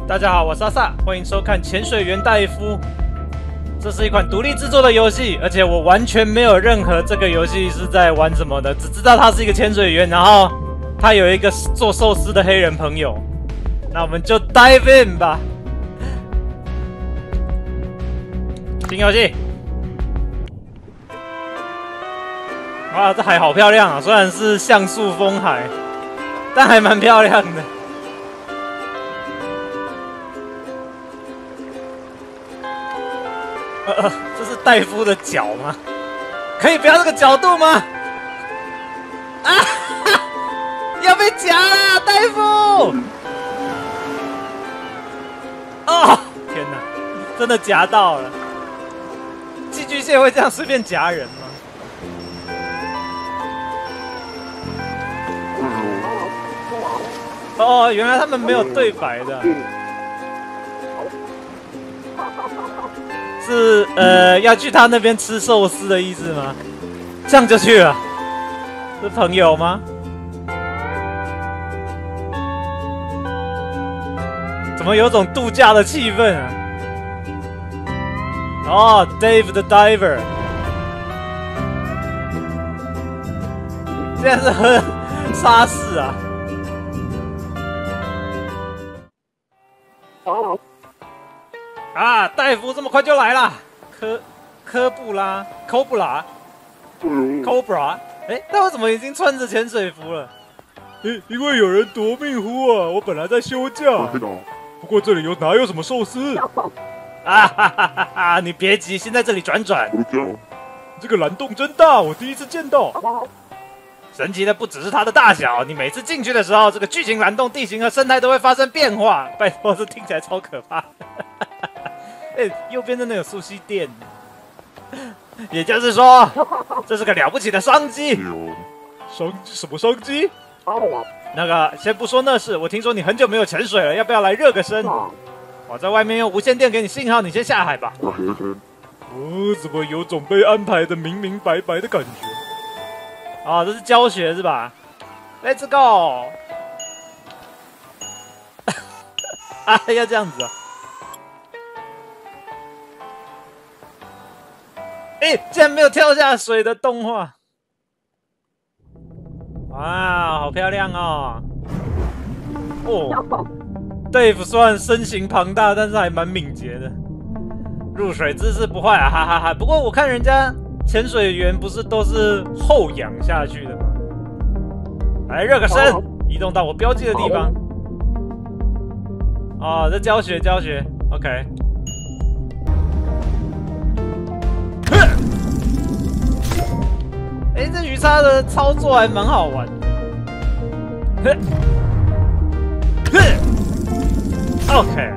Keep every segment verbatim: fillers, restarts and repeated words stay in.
大家好，我是阿萨，欢迎收看《潜水员戴夫》。这是一款独立制作的游戏，而且我完全没有任何这个游戏是在玩什么的，只知道他是一个潜水员，然后他有一个做寿司的黑人朋友。那我们就 dive in 吧。新游戏。哇，这海好漂亮啊！虽然是像素风海，但还蛮漂亮的。呃，这是戴夫的脚吗？可以不要这个角度吗？啊！要被夹了，戴夫！哦，天哪，真的夹到了！寄居蟹会这样随便夹人吗？哦，原来他们没有对白的。是呃要去他那边吃寿司的意思吗？这样就去了？是朋友吗？怎么有种度假的气氛啊？哦 ，Dave the Diver， 现在是喝沙士啊。啊，戴夫这么快就来了，科科布拉、科布拉、Cobra， 哎，但我怎么已经穿着潜水服了？ 因因为有人夺命呼啊！我本来在休假，不过这里有哪有什么寿司？ 啊哈哈哈哈！你别急，先在这里转转。 这个蓝洞真大，我第一次见到。 神奇的不只是它的大小，你每次进去的时候，这个巨型蓝洞地形和生态都会发生变化。拜托，这听起来超可怕。哎，右边真的有素西店，也就是说，这是个了不起的商机。 商什么商机？ 那个，先不说那事，我听说你很久没有潜水了，要不要来热个身？我在外面用无线电给你信号，你先下海吧。 哦，怎么有种被安排的明明白白的感觉？ 哦，这是教学是吧 ？Let's go！ 啊，要这样子啊！哎，竟然没有跳下水的动画！哇，好漂亮哦！哦 ，Dave 虽然身形庞大，但是还蛮敏捷的，入水姿势不坏啊，哈哈哈！不过我看人家潜水员不是都是后仰下去的吗？来热个身，移动到我标记的地方。哦，这教学教学 ，OK。哎，这鱼叉的操作还蛮好玩的。OK。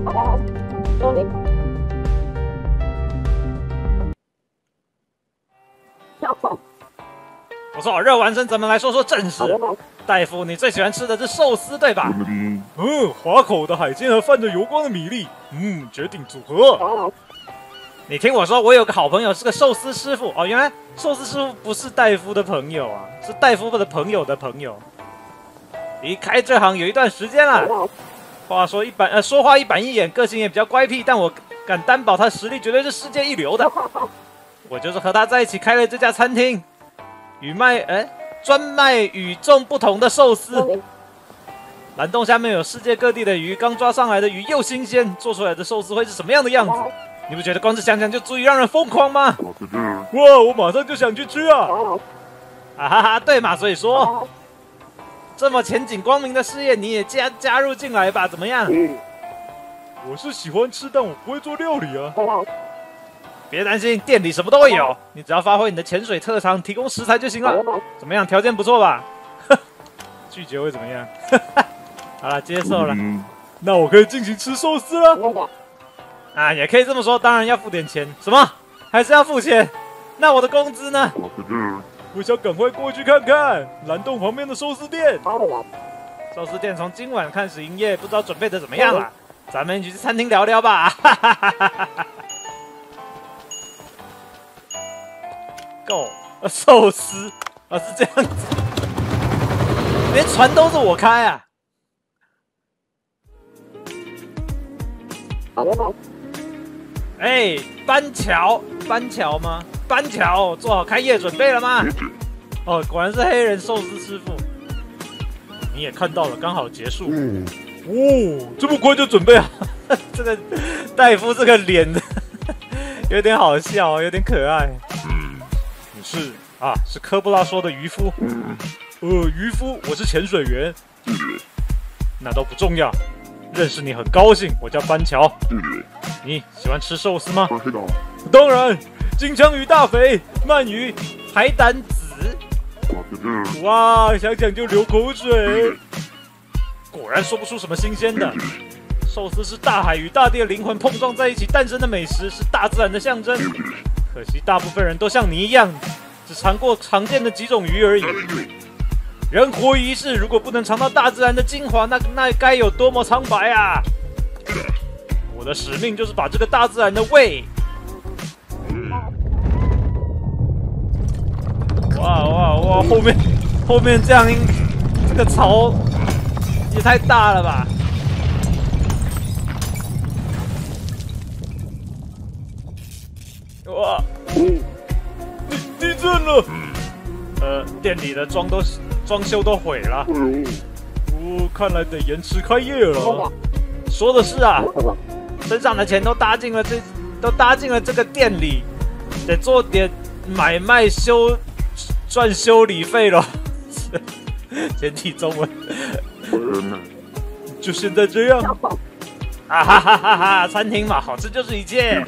不错，热完身，咱们来说说正事。戴夫，你最喜欢吃的是寿司，对吧？ 嗯，滑口的海鲜和泛着油光的米粒，嗯，绝顶组合。 你听我说，我有个好朋友是个寿司师傅哦。原来寿司师傅不是戴夫的朋友啊，是戴夫的朋友的朋友。离开这行有一段时间了。话说一板呃，说话一板一眼，个性也比较乖僻，但我敢担保他实力绝对是世界一流的。我就是和他在一起开了这家餐厅，与卖哎专卖与众不同的寿司。蓝洞下面有世界各地的鱼，刚抓上来的鱼又新鲜，做出来的寿司会是什么样的样子？你不觉得光是想想就足以让人疯狂吗？ 哇，我马上就想去吃啊！ 啊哈哈，对嘛，所以说，这么前景光明的事业，你也加加入进来吧，怎么样？ 我是喜欢吃，但我不会做料理啊。 别担心，店里什么都会有，你只要发挥你的潜水特长，提供食材就行了。怎么样，条件不错吧？拒绝会怎么样？好了，接受了。 嗯，那我可以进行吃寿司了。 啊，也可以这么说，当然要付点钱。什么？还是要付钱？那我的工资呢？ 我想赶快过去看看蓝洞旁边的寿司店。 寿司店从今晚开始营业，不知道准备的怎么样了？咱们一起去餐厅聊聊吧。哈哈哈哈哈。Go， 寿司啊，是这样子，连船都是我开啊。 哎，班乔，班乔吗？班乔，做好开业准备了吗？哦，果然是黑人寿司师傅。你也看到了，刚好结束。 哦，这么快就准备好？ 这个戴夫这个脸有点好笑，有点可爱。 你是啊，是科布拉说的渔夫。 呃，渔夫，我是潜水员。 那都不重要。认识你很高兴，我叫班乔。你喜欢吃寿司吗？ 当然，金枪鱼大肥，鳗鱼， 海胆子。 哇，想想就流口水。 果然说不出什么新鲜的。寿司是大海与大地的灵魂碰撞在一起诞生的美食，是大自然的象征。可惜大部分人都像你一样，只尝过常见的几种鱼而已。人活一世，如果不能尝到大自然的精华，那那该有多么苍白啊！我的使命就是把这个大自然的味……哇哇哇！后面后面这样，这个槽也太大了吧！哇！ 地地震了！ 呃，店里的装都装修都毁了。 哦，看来得延迟开业了。 说的是啊，身上的钱都搭进了这，都搭进了这个店里，得做点买卖修赚修理费咯。简体中文。 就现在这样。 啊哈哈哈哈！餐厅嘛，好吃就是一切。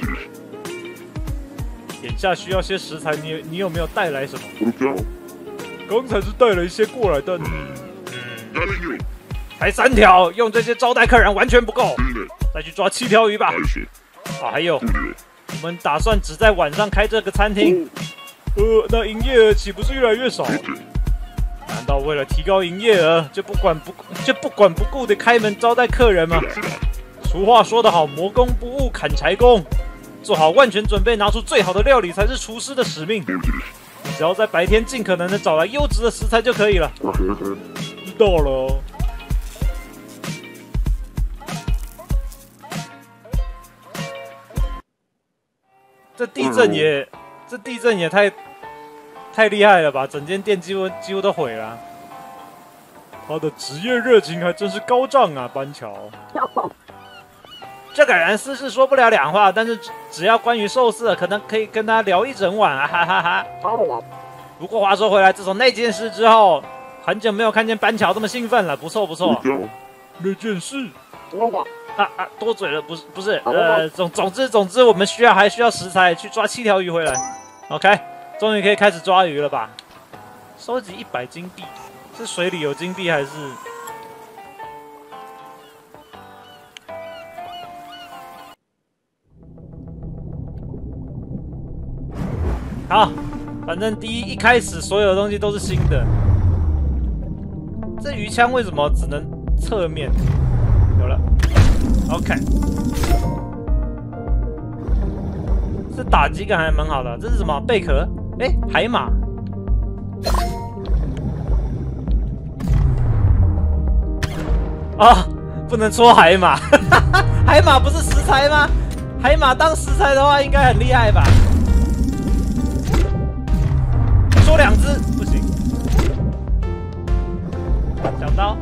眼下需要些食材，你你有没有带来什么？ 刚才是带了一些过来，但嗯，才三条，用这些招待客人完全不够，再去抓七条鱼吧。啊，还有，我们打算只在晚上开这个餐厅。 呃，那营业额岂不是越来越少？ 难道为了提高营业额，就不管不就不管不顾的开门招待客人吗？俗话说得好，磨工不误砍柴工。做好万全准备，拿出最好的料理才是厨师的使命。你只要在白天尽可能的找来优质的食材就可以了。 知道了哦。 这地震也，这地震也太太厉害了吧！整间店几乎几乎都毁了。 他的职业热情还真是高涨啊，班乔。 这个人私事说不了两话，但是只要关于寿司，可能可以跟他聊一整晚啊，哈哈哈。不过话说回来，自从那件事之后，很久没有看见班乔这么兴奋了，不错不错。 那件事啊啊，多嘴了，不是不是，呃，总总之总之，我们需要还需要食材去抓七条鱼回来。OK， 终于可以开始抓鱼了吧？收集一百金币，是水里有金币还是？好，反正第一一开始所有的东西都是新的。这鱼枪为什么只能侧面？有了 ，OK。这打击感还蛮好的。这是什么？贝壳？哎、欸，海马。啊、哦，不能戳海马。海马不是食材吗？海马当食材的话，应该很厉害吧？说两只不行，小刀，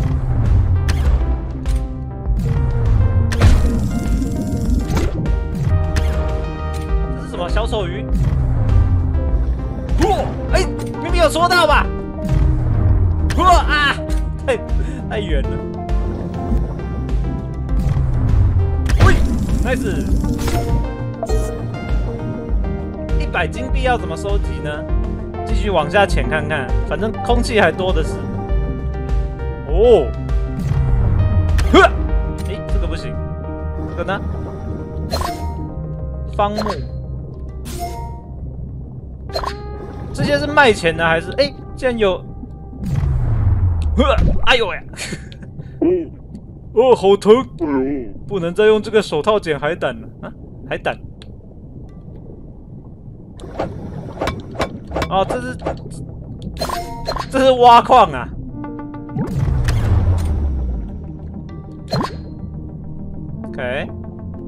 这是什么小丑鱼？哇，哎、欸，明明有戳到吧？哇啊，太太远了。喂 ，nice， 一百金币要怎么收集呢？继续往下潜看看，反正空气还多的是。哦，呵，哎，这个不行，这个呢？方木，这些是卖钱的还是？哎，竟然有，呵，哎呦喂！ 哦，好疼！不能再用这个手套捡海胆了啊！海胆。 哦，这是这是挖矿啊！OK，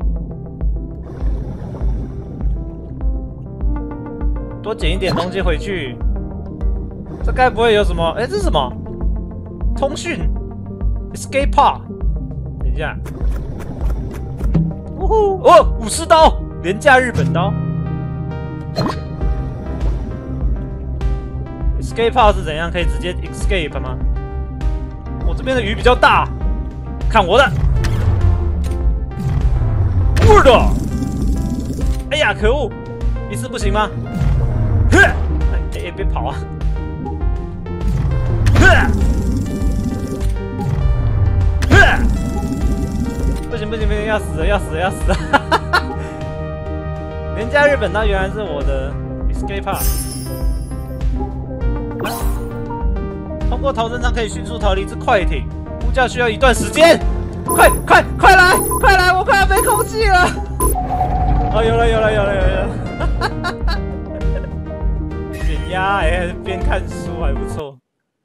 多捡一点东西回去。这该不会有什么？哎，这是什么？通讯 ，escape pod。等一下，呜呼！哦，武士刀，廉价日本刀。escape pod 是怎样？可以直接 escape 吗？我这边的鱼比较大，看我的！我的！哎呀，可恶！一次不行吗？呵！哎，别跑啊！呵！呵！不行不行不行，要死了要死了要死了！廉价日本刀原来是我的 escape pod。通过逃生舱可以迅速逃离至快艇，呼叫需要一段时间。快快快来快来，我快要被空气了！哦，有了有了有了有了！减压哎，边看书还不错。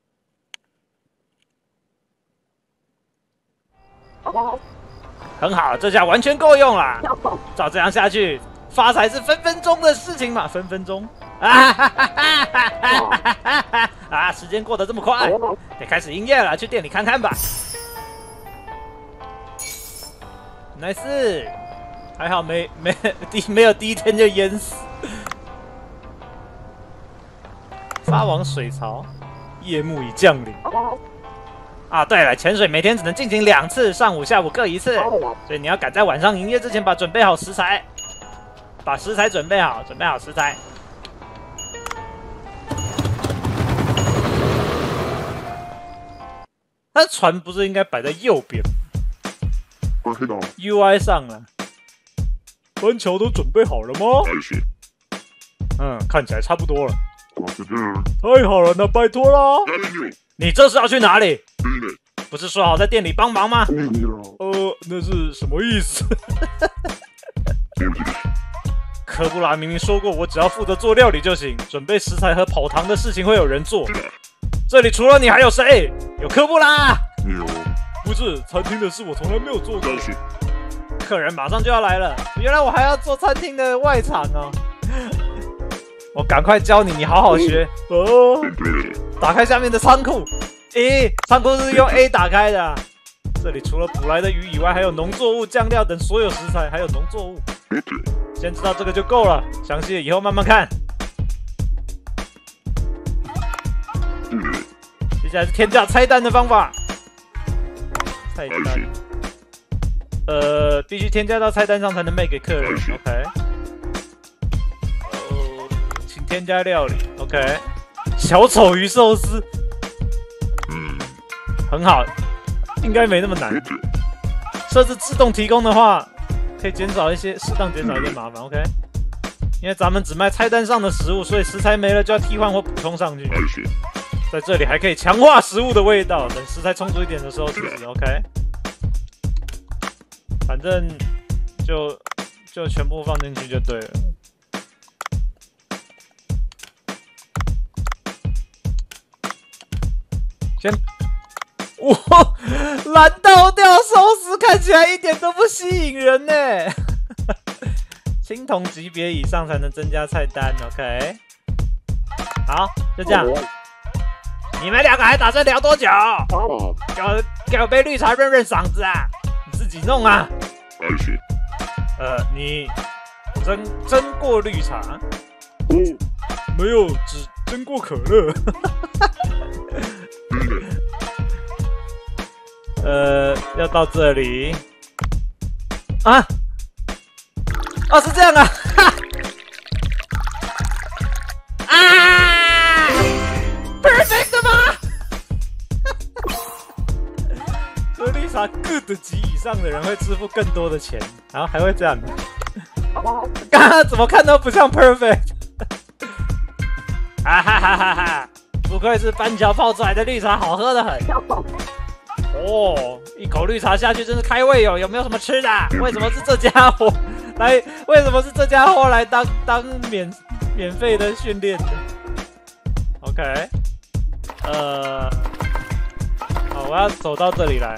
很好，这下完全够用了。照这样下去，发财是分分钟的事情嘛，分分钟。啊哈哈哈哈哈哈！啊，时间过得这么快，得开始营业了，去店里看看吧。nice， 还好没没第没有第一天就淹死。发往水槽，夜幕已降临。啊，对了，潜水每天只能进行两次，上午、下午各一次，所以你要赶在晚上营业之前把准备好食材，把食材准备好，准备好食材。他的船不是应该摆在右边 ？U I 上了， 班桥都准备好了吗？ 嗯，看起来差不多了。 太好了，那拜托啦！ 你这是要去哪里？不是说好在店里帮忙吗？ 呃，那是什么意思？ 科布拉明明说过，我只要负责做料理就行，准备食材和跑堂的事情会有人做。这里除了你还有谁？有科布拉？ 不是，餐厅的事我从来没有做过。 客人马上就要来了，原来我还要做餐厅的外场哦。我赶快教你，你好好学。 哦， 打开下面的仓库。咦，仓库是用 A 打开的、啊。这里除了捕来的鱼以外，还有农作物、酱料等所有食材，还有农作物。先知道这个就够了，详细的以后慢慢看。接下来是添加菜单的方法。菜单，呃，必须添加到菜单上才能卖给客人。OK。请添加料理。OK。小丑鱼寿司。嗯，很好，应该没那么难。设置自动提供的话，可以减少一些，适当减少一些麻烦。OK。因为咱们只卖菜单上的食物，所以食材没了就要替换或补充上去。在这里还可以强化食物的味道，等食材充足一点的时候吃。OK。反正就就全部放进去就对了。先，哇，蓝豆吊寿司看起来一点都不吸引人呢。青铜级别以上才能增加菜单 ，OK。好，就这样。你们两个还打算聊多久？给我给我杯绿茶润润嗓子啊！你自己弄啊。呃，你蒸蒸过绿茶？ 哦，没有，只蒸过可乐。 呃，要到这里啊？哦，是这样啊！啊 ！Perfect 吗？喝绿茶 good 级以上的人会支付更多的钱，然后还会这样。刚刚怎么看都不像 perfect。啊哈哈哈哈！不愧是班桥泡出来的绿茶，好喝的很。哦，一口绿茶下去真是开胃哦！有没有什么吃的？为什么是这家伙来？为什么是这家伙来当当免免费的训练的 ？OK， 呃，好，我要走到这里来。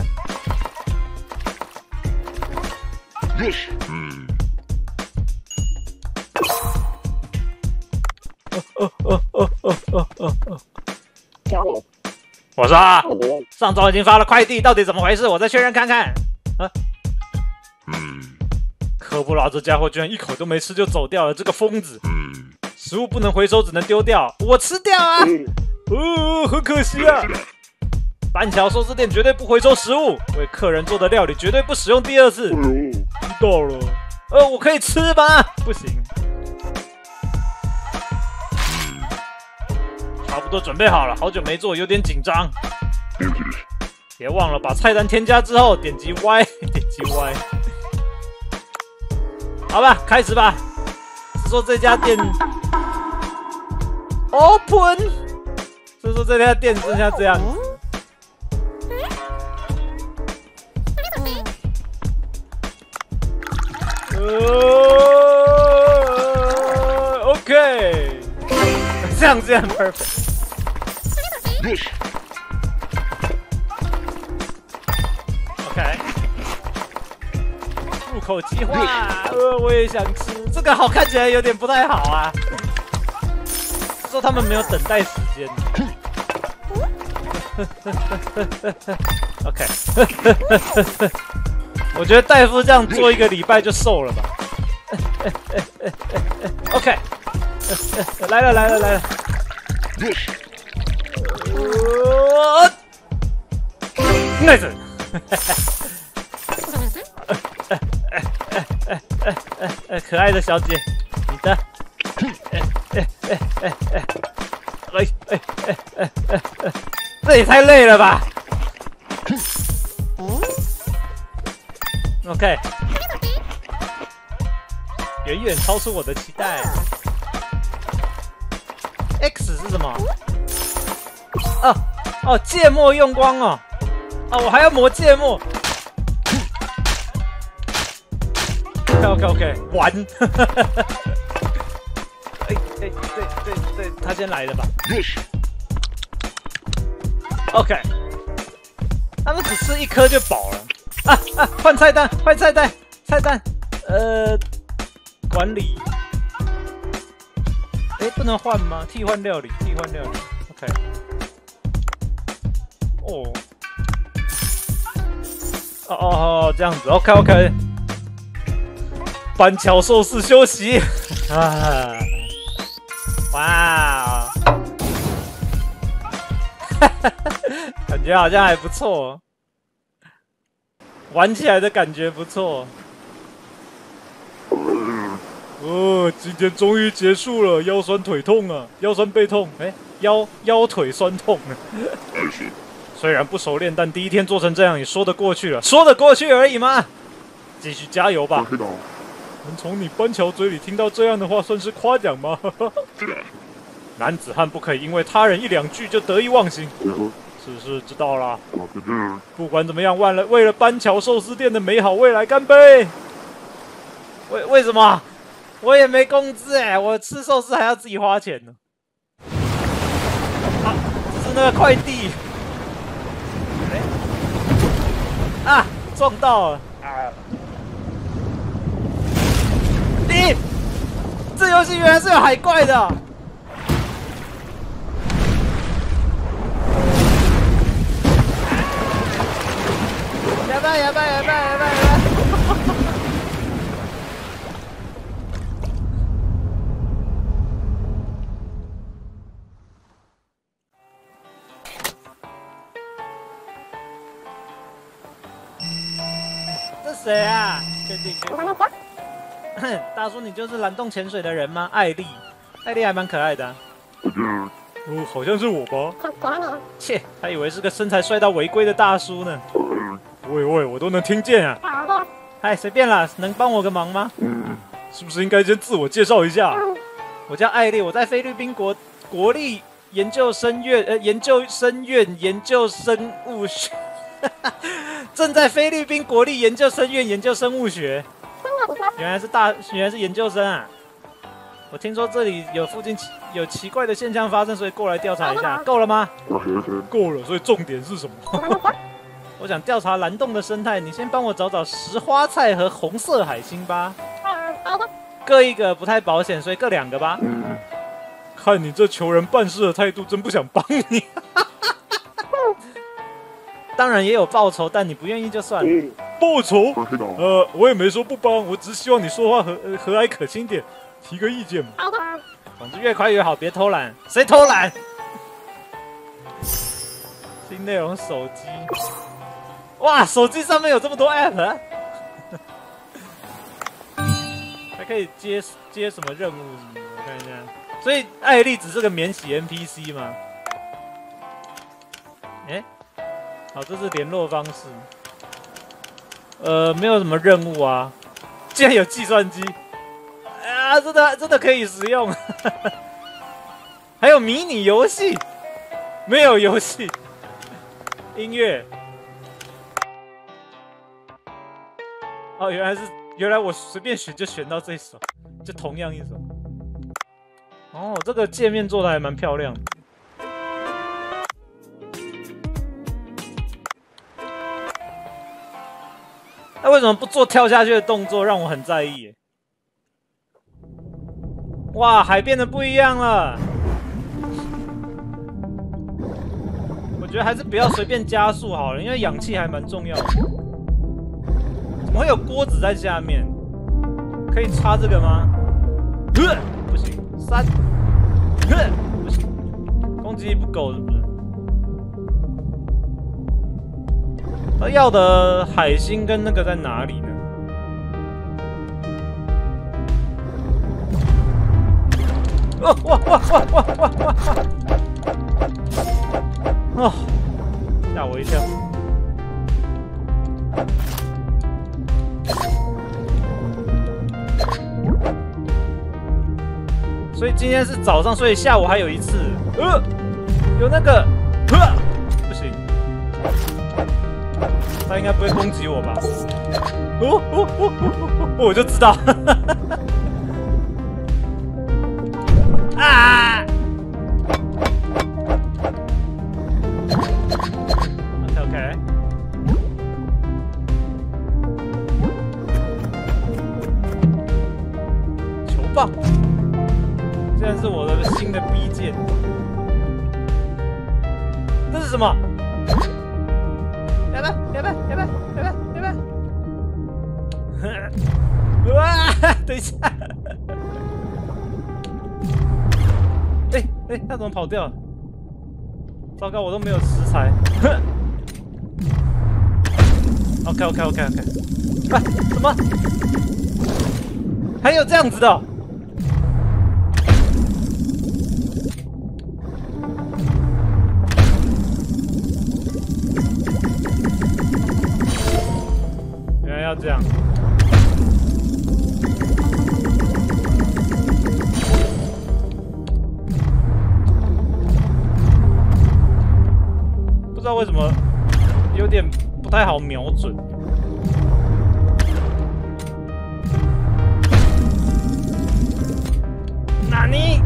嗯。 我说，上周已经发了快递，到底怎么回事？我再确认看看。啊，嗯，科布拉这家伙居然一口都没吃就走掉了，这个疯子。嗯，食物不能回收，只能丢掉，我吃掉啊。哦，很可惜啊。板桥寿司店绝对不回收食物，为客人做的料理绝对不使用第二次。 知道了。 呃，我可以吃吗？不行。差不多准备好了，好久没做，有点紧张。别忘了把菜单添加之后，点击 Y， 点击 Y。好吧，开始吧。是说这家店 open， 是说这家店剩下这样子。呃 ，OK， 这样这样 perfect。OK， 入口即化，呃，我也想吃。这个好看起来有点不太好啊。说他们没有等待时间。OK， 我觉得大夫这样做一个礼拜就瘦了吧。OK， 来了来了来了。Nice， 可爱的小姐，你的，哎哎哎哎哎，这也太累了吧 ？OK， 远远超出我的期待。X 是什么？哦哦，芥末用光哦。哦，我还要磨芥末。OK OK OK， 完。哎哎，对对对，他先来的吧。OK， 他们只吃一颗就饱了。啊啊，换菜单，换菜单，菜单。呃，管理。哎，不能换吗？替换料理，替换料理。OK。哦。哦哦哦，这样子 ，OK OK。板桥寿司休息啊！哇，感觉好像还不错，玩起来的感觉不错。 哦，今天终于结束了，腰酸腿痛啊，腰酸背痛， 哎，腰腰腿酸痛啊。虽然不熟练，但第一天做成这样也说得过去了，说得过去而已嘛。继续加油吧！ 能从你班乔嘴里听到这样的话，算是夸奖吗？ 男子汉不可以因为他人一两句就得意忘形。是是，知道啦。不管怎么样，为了为了班乔寿司店的美好未来干杯！为为什么？我也没工资哎，我吃寿司还要自己花钱呢。啊，这是那个快递。啊，撞到了！啊！咦，这游戏原来是有海怪的！やばいやばいやばいやばいやばい！这谁啊？确定确定。大叔，你就是蓝洞潜水的人吗？艾丽，艾丽还蛮可爱的、啊。 哦，好像是我吧？ 切，还以为是个身材帅到违规的大叔呢。 喂喂，我都能听见啊！ 嗨，随便啦，能帮我个忙吗？ 是不是应该先自我介绍一下？ 我叫艾丽，我在菲律宾国国立研究生院呃研究生院研究生物学，正在菲律宾国立研究生院研究生物学。原来是大，原来是研究生啊！我听说这里有附近有奇怪的现象发生，所以过来调查一下。够了吗？ 够了，所以重点是什么？ 我想调查蓝洞的生态，你先帮我找找石花菜和红色海星吧。各一个不太保险，所以各两个吧。 看你这求人办事的态度，真不想帮你。 当然也有报酬，但你不愿意就算了。 报酬？呃，我也没说不帮，我只是希望你说话和和蔼可亲点，提个意见嘛。 总之越快越好，别偷懒。谁偷懒？新内容手机。哇，手机上面有这么多 app， 啊、还可以接接什么任务？我看一下。所以艾丽只是个免洗 N P C 吗？哎、欸，好，这是联络方式。呃，没有什么任务啊。竟然有计算机，啊，真的真的可以使用。还有迷你游戏，没有游戏。音乐。哦，原来是原来我随便选就选到这首，就同样一首。哦，这个界面做的还蛮漂亮的。那为什么不做跳下去的动作？让我很在意耶。哇，海变得不一样了。我觉得还是不要随便加速好了，因为氧气还蛮重要的。怎么会有锅子在下面？可以插这个吗？呃，不行，三，呃，不行，攻击力不够是不是？他要的海星跟那个在哪里呢？哦，哇哇哇哇哇哇！哦，吓我一跳。所以今天是早上，所以下午还有一次。呃，有那个，呃，不行，他应该不会攻击我吧？哦哦哦哦哦，我就知道。啊 ！OK OK。球棒。现在是我的新的 B 键，这是什么？要不要？要不要？要不要？要不要？要不要？哇！等一下！哎哎、欸欸，他怎么跑掉了？糟糕，我都没有食材。OK OK OK OK。啊？什么？还有这样子的、哦？要这样，不知道为什么有点不太好瞄准。哪里？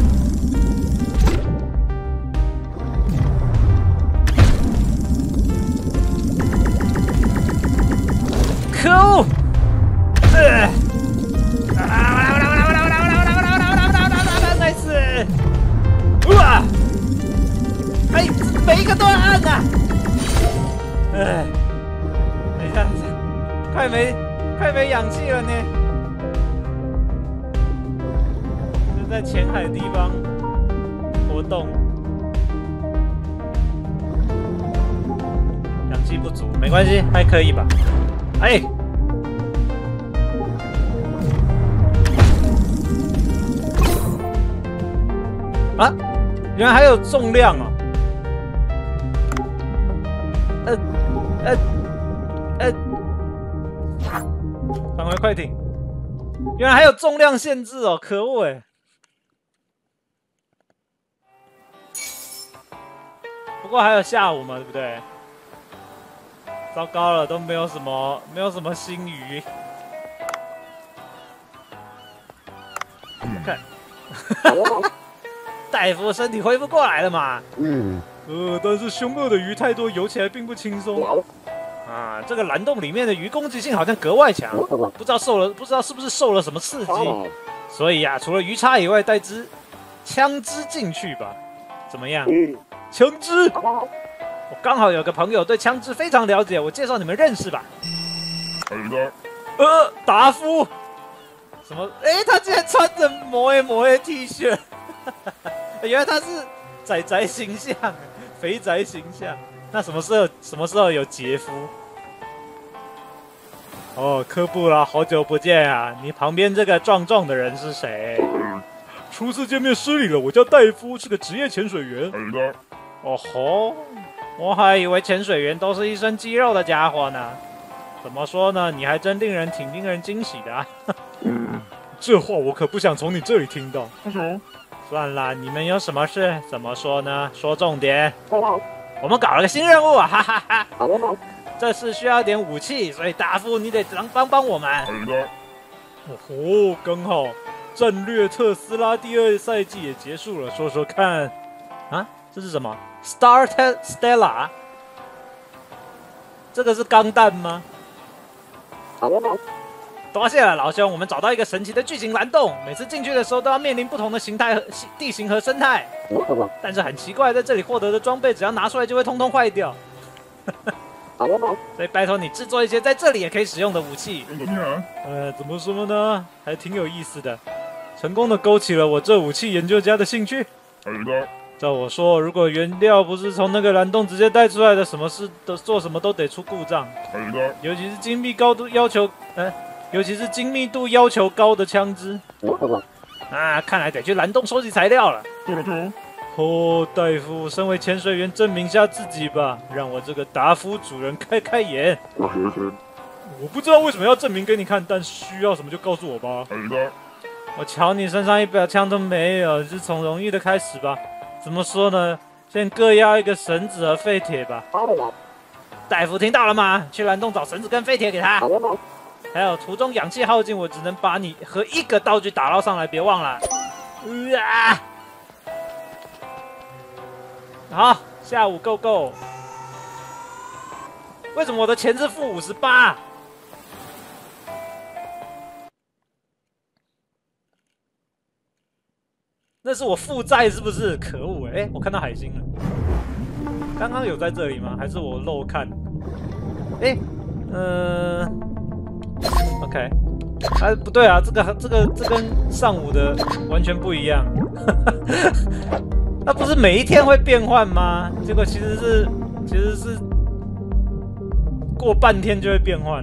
可恶！呃，再次，哇！哎，每一个都要按呐！哎，等一下，快没快没氧气了呢！就在浅海的地方活动，氧气不足，没关系，还可以吧？哎。啊，原来还有重量哦！呃，呃，呃，返回快艇。原来还有重量限制哦，可恶哎！不过还有下午嘛，对不对？糟糕了，都没有什么，没有什么新鱼。看。大夫身体恢复过来了嘛？ 嗯，呃，但是凶恶的鱼太多，游起来并不轻松。 啊，这个蓝洞里面的鱼攻击性好像格外强，不知道受了，不知道是不是受了什么刺激。所以呀、啊，除了鱼叉以外，代之枪支进去吧，怎么样？ 枪支， 我刚好有个朋友对枪支非常了解，我介绍你们认识吧。呃，达夫，什么？哎，他竟然穿着摩 A 摩 A T 恤，原来他是仔仔形象，肥宅形象。那什么时候什么时候有杰夫？哦，科布拉，好久不见啊！你旁边这个壮壮的人是谁？ 初次见面失礼了，我叫戴夫，是个职业潜水员。 哦吼，我还以为潜水员都是一身肌肉的家伙呢。怎么说呢？你还真令人挺令人惊喜的啊！ 这话我可不想从你这里听到。 算了，你们有什么事？怎么说呢？说重点。我们搞了个新任务啊！哈哈哈。这次需要点武器，所以达夫你得帮帮帮我们。 哦吼，刚好战略特斯拉第二赛季也结束了，说说看。 啊，这是什么 ？Star Stella？ 这个是钢弹吗？多谢了，老兄，我们找到一个神奇的巨型蓝洞，每次进去的时候都要面临不同的形态和地形和生态。但是很奇怪，在这里获得的装备，只要拿出来就会通通坏掉。所以拜托你制作一些在这里也可以使用的武器。 呃，怎么说呢？还挺有意思的，成功的勾起了我这武器研究家的兴趣。照我说，如果原料不是从那个蓝洞直接带出来的，什么事都做什么都得出故障。尤其是精密高度要求，呃，尤其是精密度要求高的枪支。啊，看来得去蓝洞收集材料了。哦，戴夫，身为潜水员，证明下自己吧，让我这个达夫主人开开眼。我不知道为什么要证明给你看，但需要什么就告诉我吧。我瞧你身上一把枪都没有，就从容易的开始吧。怎么说呢？先各要一个绳子和废铁吧。戴夫听到了吗？去蓝洞找绳子跟废铁给他。还有途中氧气耗尽，我只能把你和一个道具打捞上来，别忘了。呃、啊！好，下午够够。为什么我的钱是负五十八？那是我负债是不是？可恶哎、欸！我看到海星了。刚刚有在这里吗？还是我漏看？哎、欸，嗯、呃、，OK， 啊不对啊，这个这个这跟上午的完全不一样。那不是每一天会变换吗？结果其实是其实是过半天就会变换。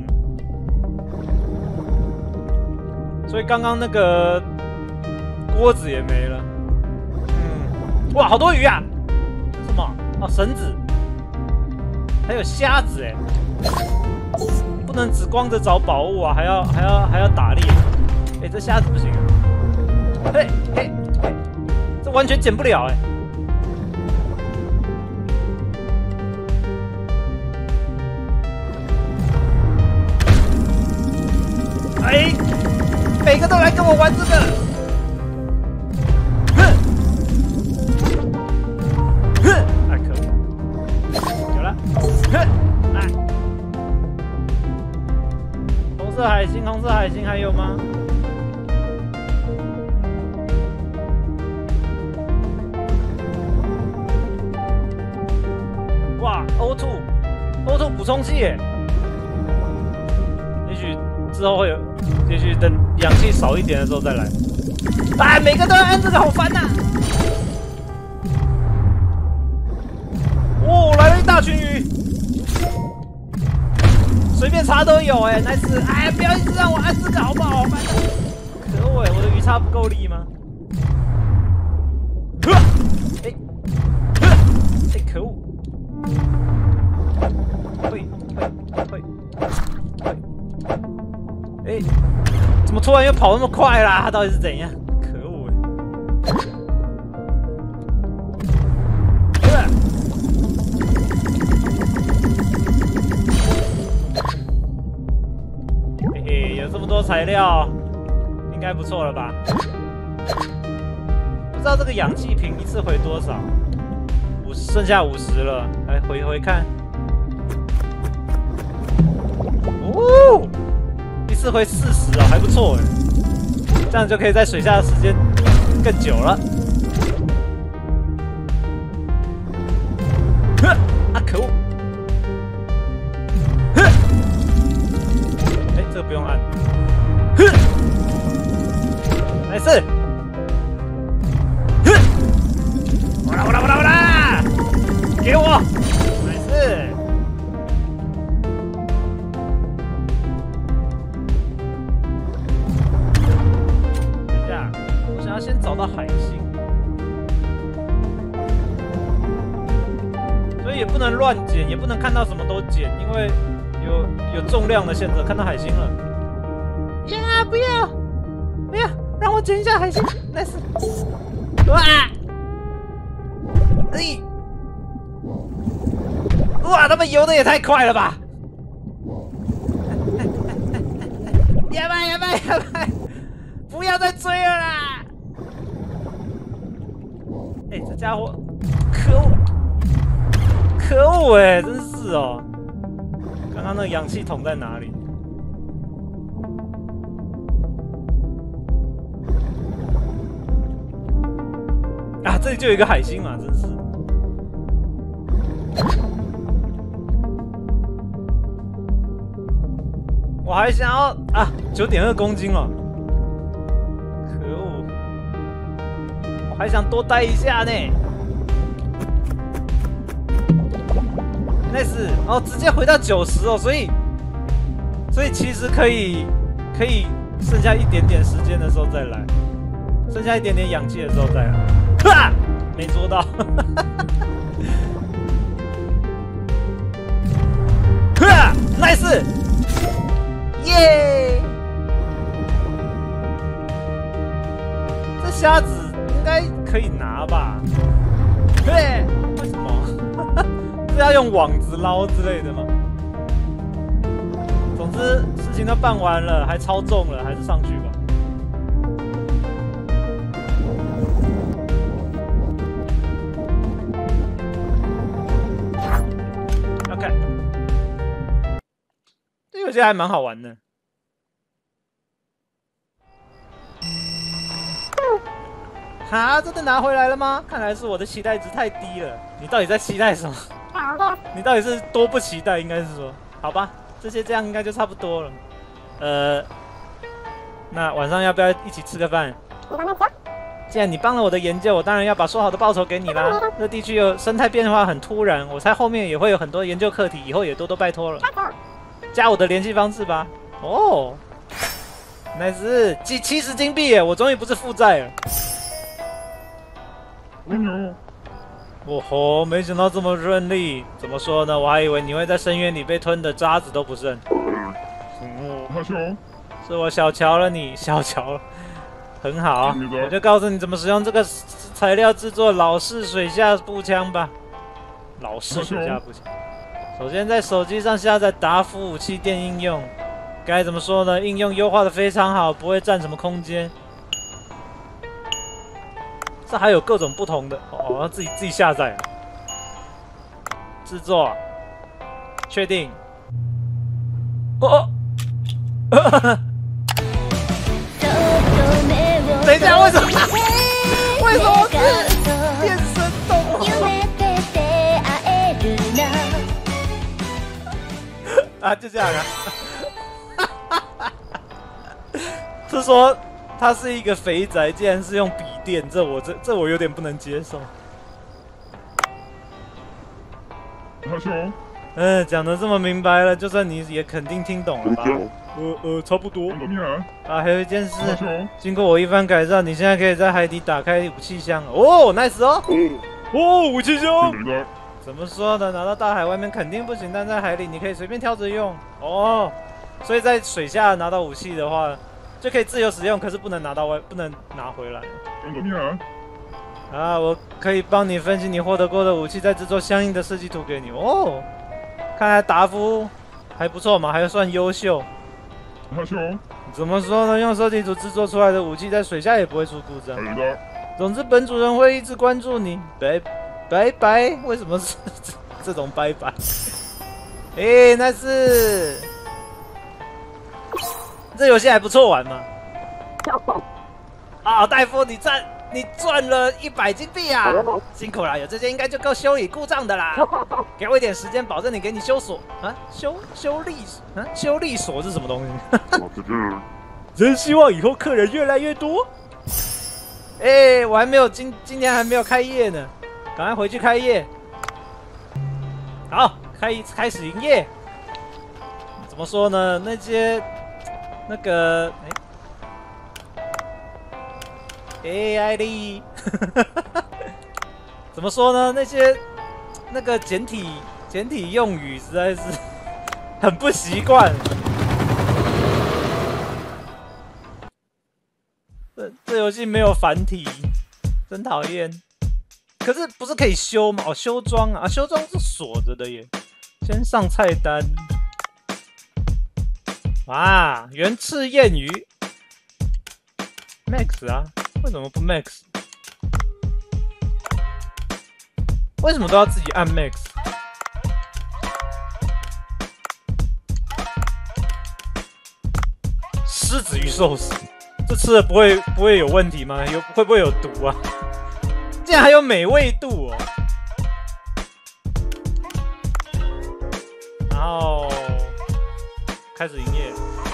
所以刚刚那个锅子也没了。嗯，哇，好多鱼啊！什么？哦，绳子，还有虾子哎！不能只光着找宝物啊，还要还要还要打猎。哎，这虾子不行啊！嘿嘿嘿，这完全捡不了哎！哎，每个都来跟我玩这个！哼，哼，啊可恶，有了，哼，来，红色海星，红色海星还有吗？哇 ，O 二 O 二 补充器耶！也许之后会有。也许等氧气少一点的时候再来。哎，每个都要按这个，好烦呐、啊！哦，来了一大群鱼，随便插都有哎、欸，那是哎，不要一直让我按这个好不好？烦的，可恶哎、欸，我的鱼叉不够力吗？呵，哎，呵，哎，可恶！会会会会。哎，怎么突然又跑那么快啦？他到底是怎样？可恶哎！嘿嘿，有这么多材料，应该不错了吧？不知道这个氧气瓶一次回多少？五剩下五十了，来回回看。哦！一次回四十哦，还不错哎，这样就可以在水下的时间更久了。 用按。哼，没事。哼，我啦我啦我啦我啦，给我，没事。等一下，我想要先找到海星。 所以也不能乱捡，也不能看到什么都捡，因为有有重量的限制。看到海星了，呀！不要，不要，让我捡一下海星。nice， 哇！哎，哇！他们游的也太快了吧！呀吧呀吧呀吧！不要再追了啦！哎，这家伙，可恶！ 可恶哎，真是哦！刚刚那个氧气筒在哪里？啊，这里就有一个海星嘛，真是。我还想要啊，九点二公斤了，可恶！我还想多待一下呢。 nice， 哦，直接回到九十哦，所以，所以其实可以，可以剩下一点点时间的时候再来，剩下一点点氧气的时候再来，哈，没捉到，哈 ，nice， 耶，这虾子应该可以拿吧？对，为什么？是要用网子捞之类的吗？总之事情都办完了，还超重了，还是上去吧。OK， 这游戏还蛮好玩的。哈，真的拿回来了吗？看来是我的期待值太低了。你到底在期待什么？你到底是多不期待？应该是说，好吧，这些这样应该就差不多了。呃，那晚上要不要一起吃个饭？既然你帮了我的研究，我当然要把说好的报酬给你啦。这地区有生态变化很突然，我猜后面也会有很多研究课题，以后也多多拜托了。加我的联系方式吧。哦，那是七七十金币耶！我终于不是负债了。嗯。 哦吼！没想到这么顺利。怎么说呢？我还以为你会在深渊里被吞的渣子都不剩。哦，大雄，是我小瞧了你，小瞧了。很好，我就告诉你怎么使用这个材料制作老式水下步枪吧。老式水下步枪。首先在手机上下载达夫武器店应用。该怎么说呢？应用优化的非常好，不会占什么空间。 这还有各种不同的哦，要自己自己下载，制作，确定。哦，等一下，为什么？为什么是变身动物？啊，就这样啊。是说。 他是一个肥宅，竟然是用笔电，这我这这我有点不能接受。大雄，嗯，讲的这么明白了，就算你也肯定听懂了吧？呃呃，差不多。啊，还有一件事，经过我一番改造，你现在可以在海底打开武器箱。哦 ，nice 哦，哦，武器箱。怎么说呢？拿到大海外面肯定不行，但在海里你可以随便挑着用。哦，所以在水下拿到武器的话。 就可以自由使用，可是不能拿到外，不能拿回来。啊，我可以帮你分析你获得过的武器，再制作相应的设计图给你。哦，看来达夫还不错嘛，还算优秀。大雄，怎么说呢？用设计图制作出来的武器，在水下也不会出故障。总之，本主人会一直关注你。拜拜拜，为什么是这种拜拜？哎，那是。 这游戏还不错玩嘛？啊，戴夫，你站你赚了一百金币啊！辛苦了，有这些应该就够修理故障的啦。给我一点时间，保证你给你修锁啊，修修理啊，修理锁是什么东西？真希望以后客人越来越多。哎、欸，我还没有今今天还没有开业呢，赶快回去开业。好，开开始营业。怎么说呢？那些那个哎。欸 A I 的，怎么说呢？那些那个简体简体用语实在是很不习惯。这这游戏没有繁体，真讨厌。可是不是可以修吗？哦，修装啊，修装是锁着的耶。先上菜单。啊，原翅燕鱼 ，Max 啊。 为什么不 Max？ 为什么都要自己按 Max？ 狮子鱼寿司，这吃了不会不会有问题吗？有会不会有毒啊？竟然还有美味度哦！然后开始营业。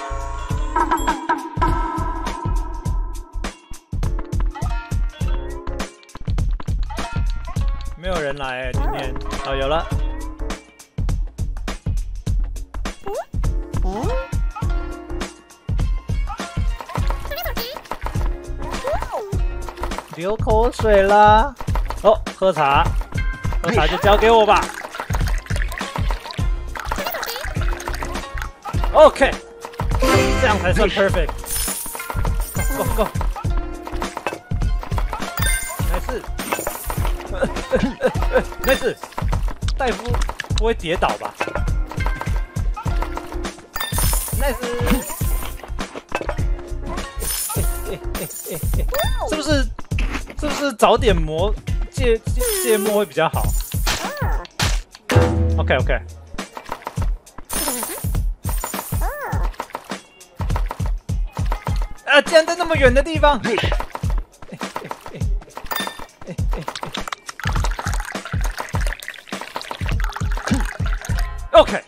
没有人来哎，今天哦有了。流口水啦！哦，喝茶，喝茶就交给我吧。OK， 这样才算 perfect。Go go go！ 没事。 没事，戴夫不会跌倒吧 ？Nice， 是不是？是不是早点磨芥芥芥末会比较好 ？OK OK。啊！竟然在那么远的地方。 OK，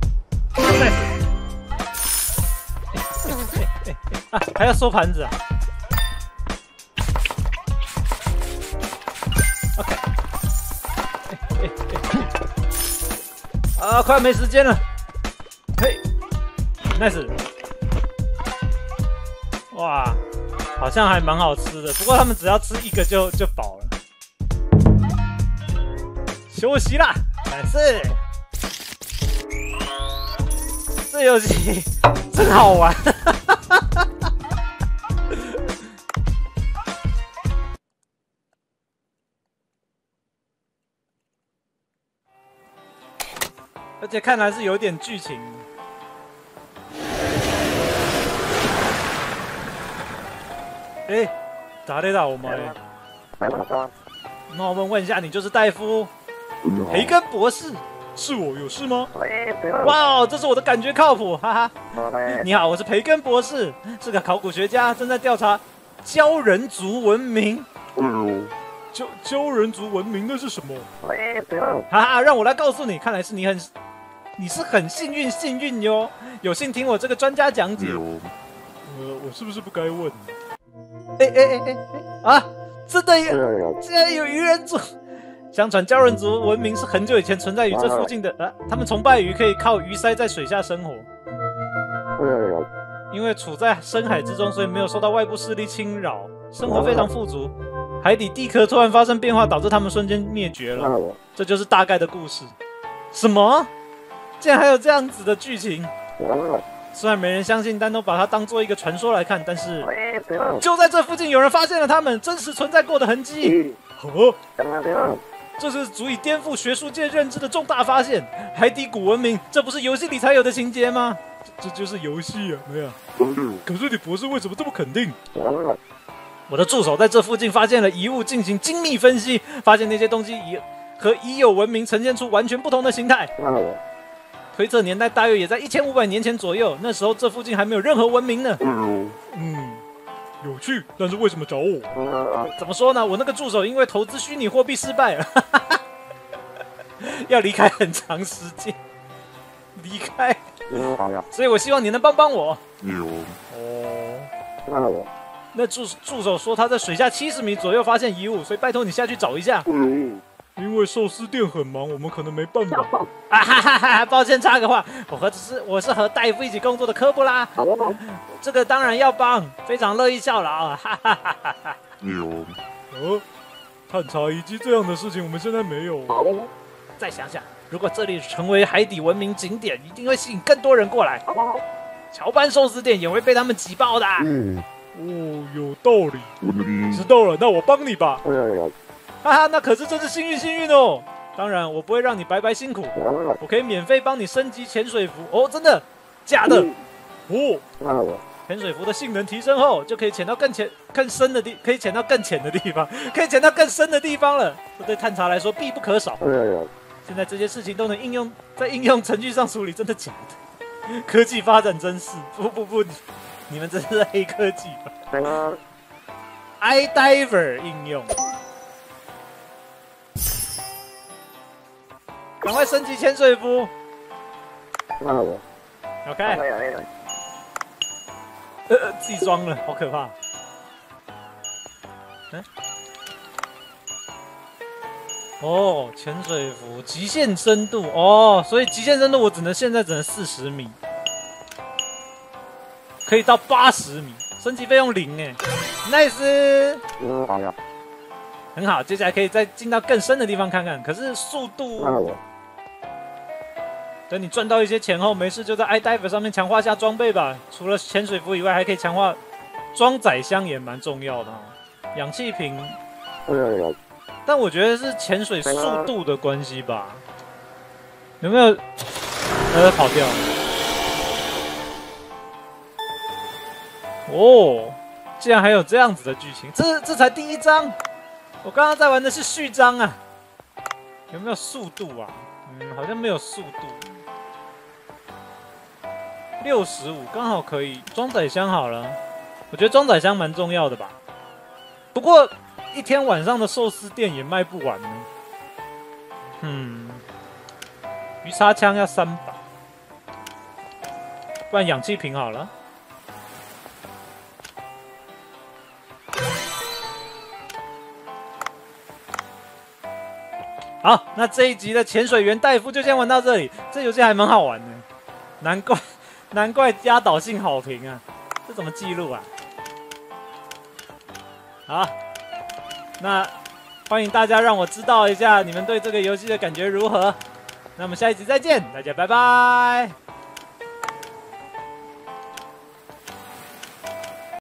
啊，还要收盘子啊 ！OK， 啊，快没时间了。嘿 ，nice， 哇，好像还蛮好吃的，不过他们只要吃一个就就饱了。休息啦，但是。 这游戏真好玩，而且看来是有点剧情。哎，咋的啦，我们？那我们问一下，你就是戴夫，培根博士？ 是我有事吗？哇，这是我的感觉靠谱，哈哈。你好，我是培根博士，是个考古学家，正在调查鲛人族文明。鲛鲛人族文明那是什么？哈哈，让我来告诉你，看来是你很，你是很幸运幸运哟，有幸听我这个专家讲解。呃，我是不是不该问？哎哎哎哎哎啊！真的有，竟然有鱼人族！ 相传鲛人族文明是很久以前存在于这附近的啊，他们崇拜鱼可以靠鱼鳃在水下生活。因为处在深海之中，所以没有受到外部势力侵扰，生活非常富足。海底地壳突然发生变化，导致他们瞬间灭绝了。这就是大概的故事。什么？竟然还有这样子的剧情？虽然没人相信，但都把它当做一个传说来看。但是就在这附近，有人发现了他们真实存在过的痕迹。哦。 这是足以颠覆学术界认知的重大发现，海底古文明，这不是游戏里才有的情节吗？这, 这就是游戏啊，没有。可是你博士为什么这么肯定？我的助手在这附近发现了遗物，进行精密分析，发现那些东西已和已有文明呈现出完全不同的形态。推测年代大约也在一千五百年前左右，那时候这附近还没有任何文明呢。嗯， 有趣，但是为什么找我？ 怎么说呢？我那个助手因为投资虚拟货币失败了，要离开很长时间，离开。所以我希望你能帮帮我。哦。那助助手说他在水下七十米左右发现遗物，所以拜托你下去找一下。 因为寿司店很忙，我们可能没办法。 啊哈哈哈！抱歉插个话，我和是我是和戴夫一起工作的科布拉，这个当然要帮，非常乐意效劳。哈哈哈哈哈！ 哦，探查遗迹这样的事情我们现在没有。 再想想，如果这里成为海底文明景点，一定会吸引更多人过来。乔班寿司店也会被他们挤爆的。 嗯，哦，有道理。知道了，那我帮你吧。 哈哈，那可是真是幸运幸运哦！当然，我不会让你白白辛苦，我可以免费帮你升级潜水服哦，真的？假的？ 哦， 潜水服的性能提升后，就可以潜到更浅、更深的地，可以潜到更浅的地方，可以潜到更深的地方了。这对探查来说必不可少。现在这些事情都能应用在应用程序上处理，真的假的？科技发展真是……不不不，你们真是黑科技吧 ？iDiver 应用。赶快升级潜水服。OK。呃，自己装了，好可怕。嗯。哦，潜水服极限深度哦，所以极限深度我只能现在只能四十米，可以到八十米，升级费用零哎 ，nice。很好，接下来可以再进到更深的地方看看，可是速度。等你赚到一些钱后，没事就在 iDiver 上面强化下装备吧。除了潜水服以外，还可以强化装载箱，也蛮重要的哦。氧气瓶，但我觉得是潜水速度的关系吧。有没有？呃，跑掉了。哦，竟然还有这样子的剧情，这这才第一章。我刚刚在玩的是序章啊。有没有速度啊？嗯，好像没有速度。六十五刚好可以装载箱好了，我觉得装载箱蛮重要的吧。不过一天晚上的寿司店也卖不完呢。嗯，鱼叉枪要三把，不然氧气瓶好了。好，那这一集的潜水员戴夫就先玩到这里。这游戏还蛮好玩的，难怪难怪压倒性好评啊！这怎么记录啊？好，那欢迎大家让我知道一下你们对这个游戏的感觉如何。那我们下一集再见，大家拜拜。